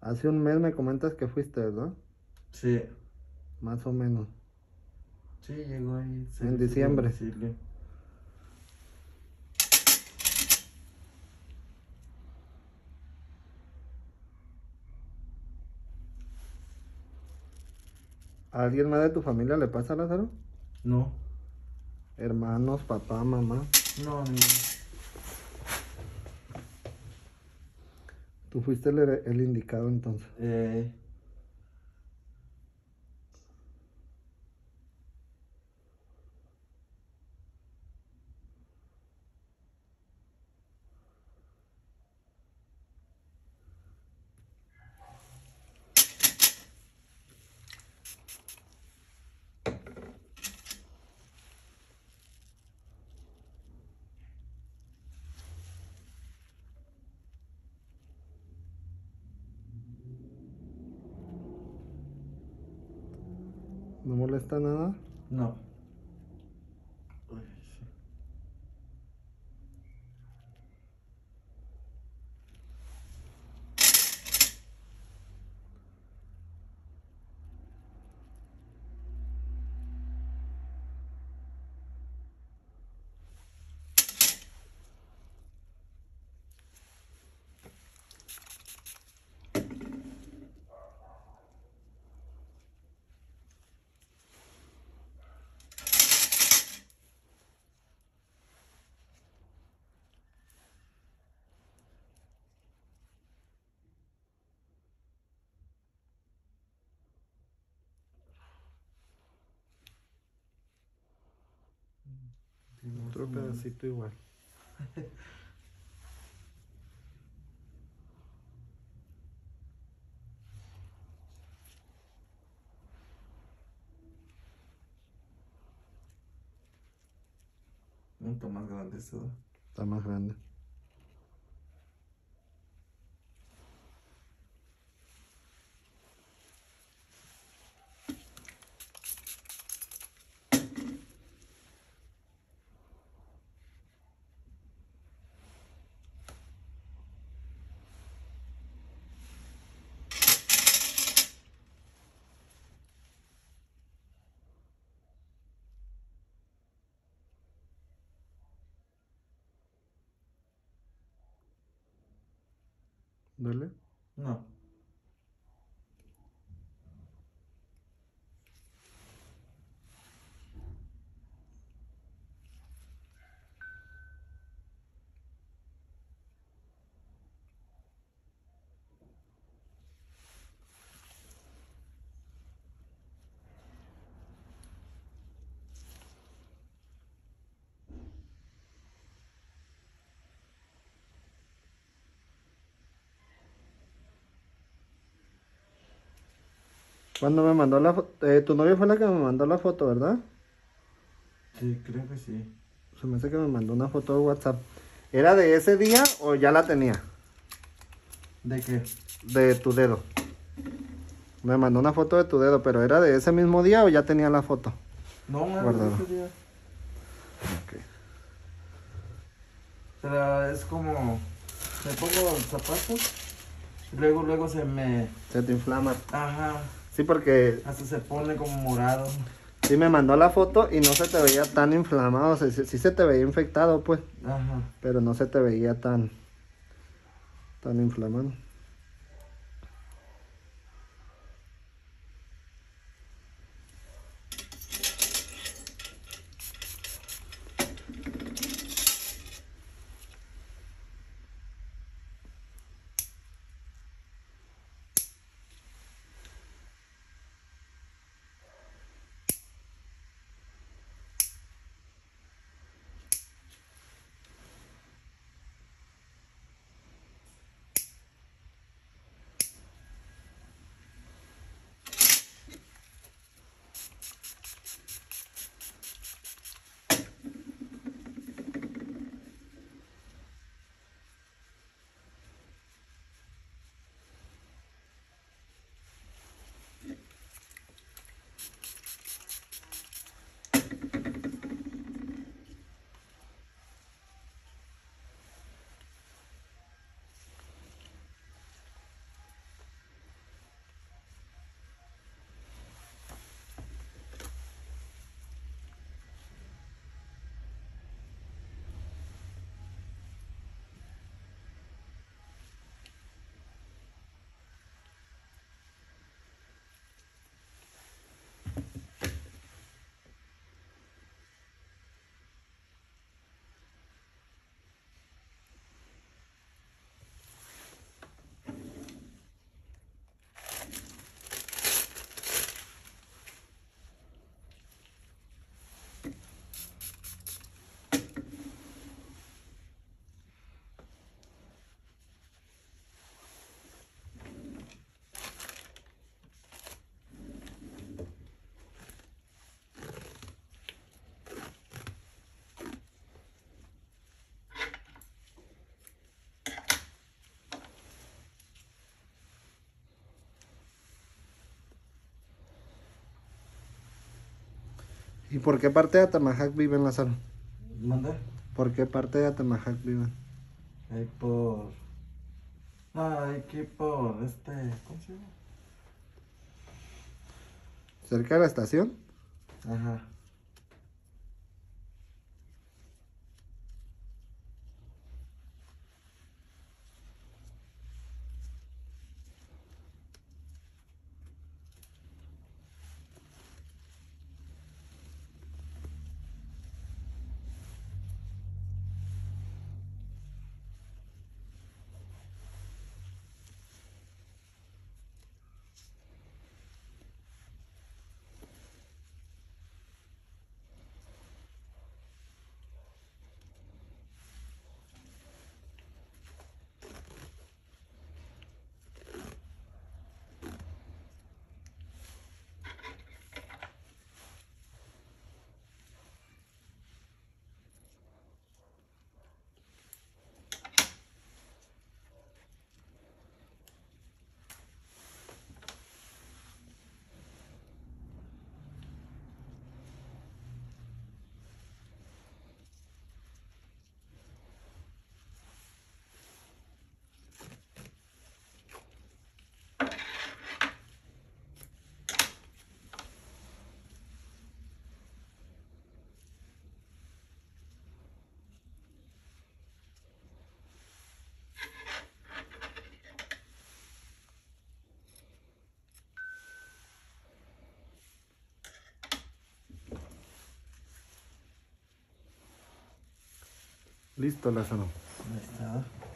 Hace un mes me comentas que fuiste, ¿verdad? Sí, Más o menos. sí, llegó ahí En servicio a diciembre. domicilio. ¿A alguien más de tu familia le pasa, Lázaro? No, Hermanos, papá, mamá. no, ni... Tú fuiste el indicado entonces. Eh, ¿No molesta nada? no. Uy, sí. Sí, más Otro o menos. pedacito igual. Un poquito más grande esto. Está más grande. ¿Duele? No. Cuando me mandó la foto, tu novia fue la que me mandó la foto, ¿verdad? Sí, creo que sí. Se me hace que me mandó una foto de WhatsApp. ¿Era de ese día o ya la tenía? ¿De qué? De tu dedo. Me mandó una foto de tu dedo, pero ¿era de ese mismo día o ya tenía la foto No, más de guardada? ese día. Ok. Pero es como... Me pongo el zapato y luego se me... Se te inflama. Ajá. Sí, porque Hasta se pone como morado. sí me mandó la foto y no se te veía tan inflamado. O sea, sí se te veía infectado, pues. Ajá. Pero no se te veía tan inflamado. ¿Y por qué parte de Atamajac viven, Lázaro? ¿Mande? ¿Por qué parte de Atamajac viven? Ahí por... Ah, aquí por este... ¿Cómo se llama? ¿Cerca de la estación? Ajá. Listo, Lázaro. Ahí está.